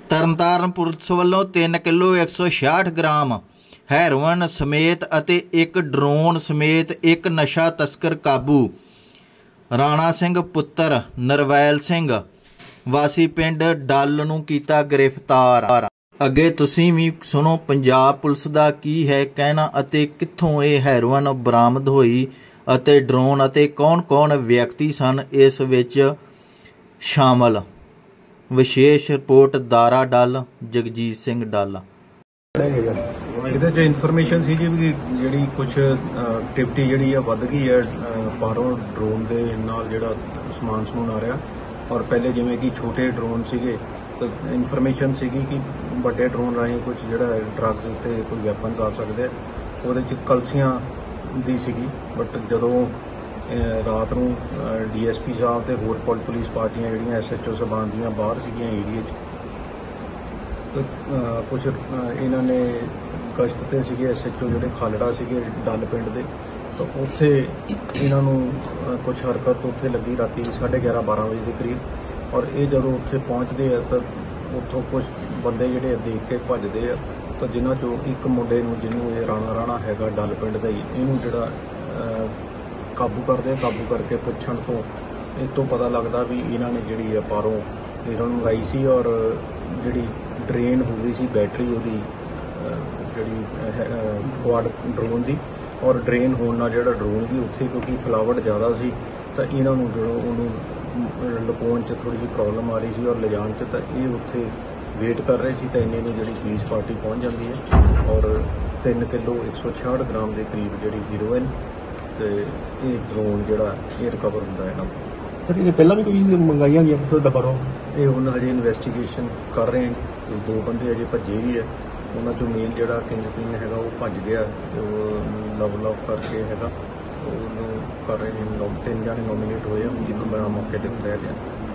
Tarn Taran police ਵੱਲੋਂ 3 kilo 166 gram heroin ਸਮੇਤ ਅਤੇ ਇੱਕ ਡਰੋਨ ਸਮੇਤ ਇੱਕ ਨਸ਼ਾ ਤਸਕਰ ਕਾਬੂ। ਰਾਣਾ ਸਿੰਘ ਪੁੱਤਰ ਨਰਵੈਲ ਸਿੰਘ ਵਾਸੀ ਪਿੰਡ ਡੱਲ ਨੂੰ ਕੀਤਾ ਗ੍ਰਿਫਤਾਰ। ਅੱਗੇ ਤੁਸੀਂ ਵੀ ਸੁਣੋ ਪੰਜਾਬ ਪੁਲਿਸ ਦਾ ਕੀ ਹੈ ਕਹਿਣਾ ਅਤੇ ਕਿੱਥੋਂ ਇਹ ਹੈਰੋਇਨ ਬਰਾਮਦ ਹੋਈ ਅਤੇ ਡਰੋਨ ਅਤੇ ਕੌਣ ਵਿਅਕਤੀ ਸਨ ਇਸ ਵਿੱਚ ਸ਼ਾਮਲ। ਵਿਸ਼ੇਸ਼ ਰਿਪੋਰਟ ਦਾਰਾ ਡੱਲ ਜਗਜੀਤ ਸਿੰਘ ਡੱਲ। ਇਹਦੇ 'ਚ ਇਨਫੋਰਮੇਸ਼ਨ ਸੀ ਜੀ ਵੀ ਜਿਹੜੀ ਕੁਛ ਐਕਟੀਵਿਟੀ ਜਿਹੜੀ ਆ ਵੱਧ ਗਈ ਹੈ ਬਾਹਰੋਂ ਡਰੋਨ ਦੇ ਨਾਲ ਜਿਹੜਾ ਸਮਾਨ ਆ ਰਿਹਾ। ਔਰ ਪਹਿਲੇ ਜਿਵੇਂ ਕਿ ਛੋਟੇ ਡਰੋਨ ਸੀਗੇ ਤਾਂ ਇਨਫੋਰਮੇਸ਼ਨ ਸੀਗੀ ਕਿ ਵੱਡੇ ਡਰੋਨ ਰਾਹੀਂ ਕੁਝ ਜਿਹੜਾ ਡਰੱਗਸ ਤੇ ਕੋਈ ਵੈਪਨਸ ਆ ਸਕਦੇ ਆ। ਉਹਦੇ 'ਚ ਕਲਸੀਆਂ ਦੀ ਸੀਗੀ, ਬਟ ਜਦੋਂ ਰਾਤ ਨੂੰ DSP ਸਾਹਿਬ ਤੇ ਹੋਰ ਪੁਲਿਸ ਪਾਰਟੀਆਂ ਜਿਹੜੀਆਂ SHO ਸਾਹਿਬਾਨ ਦੀਆਂ ਬਾਹਰ ਸੀਗੀਆਂ ਏਰੀਏ 'ਚ, ਤਾਂ ਕੁਛ ਇਹਨਾਂ ਨੇ ਗਸ਼ਤ 'ਤੇ ਸੀਗੇ SHO ਜਿਹੜੇ ਖਾਲੜਾ ਸੀਗੇ ਡੱਲ ਪਿੰਡ ਦੇ, ਤਾਂ ਉੱਥੇ ਇਹਨਾਂ ਨੂੰ ਕੁਛ ਹਰਕਤ ਉੱਥੇ ਲੱਗੀ ਰਾਤੀ 11:30-12 ਵਜੇ ਦੇ ਕਰੀਬ। ਔਰ ਇਹ ਜਦੋਂ ਉੱਥੇ ਪਹੁੰਚਦੇ ਆ ਤਾਂ ਉੱਥੋਂ ਕੁਛ ਬੰਦੇ ਜਿਹੜੇ ਦੇਖ ਕੇ ਭੱਜਦੇ ਆ, ਤਾਂ ਜਿਨ੍ਹਾਂ 'ਚੋਂ ਇੱਕ ਮੁੰਡੇ ਨੂੰ ਜਿਹਨੂੰ ਇਹ ਰਾਣਾ ਹੈਗਾ ਡੱਲ ਪਿੰਡ ਦਾ ਹੀ, ਇਹਨੂੰ ਜਿਹੜਾ ਕਾਬੂ ਕਰਦੇ ਆ। ਕਾਬੂ ਕਰਕੇ ਪੁੱਛਣ ਤੋਂ ਇਹ ਤੋਂ ਪਤਾ ਲੱਗਦਾ ਵੀ ਇਹਨਾਂ ਨੇ ਜਿਹੜੀ ਆ ਬਾਹਰੋਂ ਇਹਨਾਂ ਨੂੰ ਲਾਈ ਸੀ ਔਰ ਜਿਹੜੀ ਡਰੇਨ ਹੋ ਗਈ ਸੀ ਬੈਟਰੀ ਉਹਦੀ ਜਿਹੜੀ ਕੁਆਡ ਡਰੋਨ ਦੀ, ਔਰ ਡਰੇਨ ਹੋਣ ਨਾਲ ਜਿਹੜਾ ਡਰੋਨ ਵੀ ਉੱਥੇ ਕਿਉਂਕਿ ਫਲਾਵਟ ਜ਼ਿਆਦਾ ਸੀ ਤਾਂ ਇਹਨਾਂ ਨੂੰ ਜਦੋਂ ਉਹਨੂੰ ਲੁਕਾਉਣ 'ਚ ਥੋੜ੍ਹੀ ਜਿਹੀ ਪ੍ਰੋਬਲਮ ਆ ਰਹੀ ਸੀ ਔਰ ਲਿਜਾਣ 'ਚ, ਤਾਂ ਇਹ ਉੱਥੇ ਵੇਟ ਕਰ ਰਹੇ ਸੀ ਤਾਂ ਇੰਨੇ ਨੂੰ ਜਿਹੜੀ ਪੁਲਿਸ ਪਾਰਟੀ ਪਹੁੰਚ ਜਾਂਦੀ ਹੈ ਔਰ 3 ਕਿਲੋ 166 ਗ੍ਰਾਮ ਦੇ ਕਰੀਬ ਜਿਹੜੀ ਹੀਰੋਇਨ ਤੇ ਇਹ ਡਰੋਨ ਜਿਹੜਾ ਇਹ ਰਿਕਵਰ ਹੁੰਦਾ ਇਹਨਾਂ ਤੋਂ। ਸਰ ਇਹ ਪਹਿਲਾਂ ਵੀ ਕੋਈ ਮੰਗਾਈਆਂ ਗਈਆਂ ਕਿਸੇ ਦਾ ਬਾਹਰੋਂ? ਇਹ ਹੁਣ ਹਜੇ ਇਨਵੈਸਟੀਗੇਸ਼ਨ ਕਰ ਰਹੇ ਹਾਂ। 2 ਬੰਦੇ ਅਜੇ ਭੱਜੇ ਵੀ ਹੈ, ਉਹਨਾਂ 'ਚੋਂ ਮੇਨ ਜਿਹੜਾ ਕਿੰਗ ਹੈਗਾ ਉਹ ਭੱਜ ਗਿਆ ਤੇ ਉਹ ਲਵ ਕਰਕੇ ਹੈਗਾ ਉਹਨੂੰ ਕਰ ਰਹੇ ਨੇ। 3 ਜਾਣੇ ਨੋਮੀਨੇਟ ਹੋਏ ਆ, ਇੱਕ ਬੜਾ ਮੌਕੇ 'ਤੇ ਲੈ ਗਿਆ।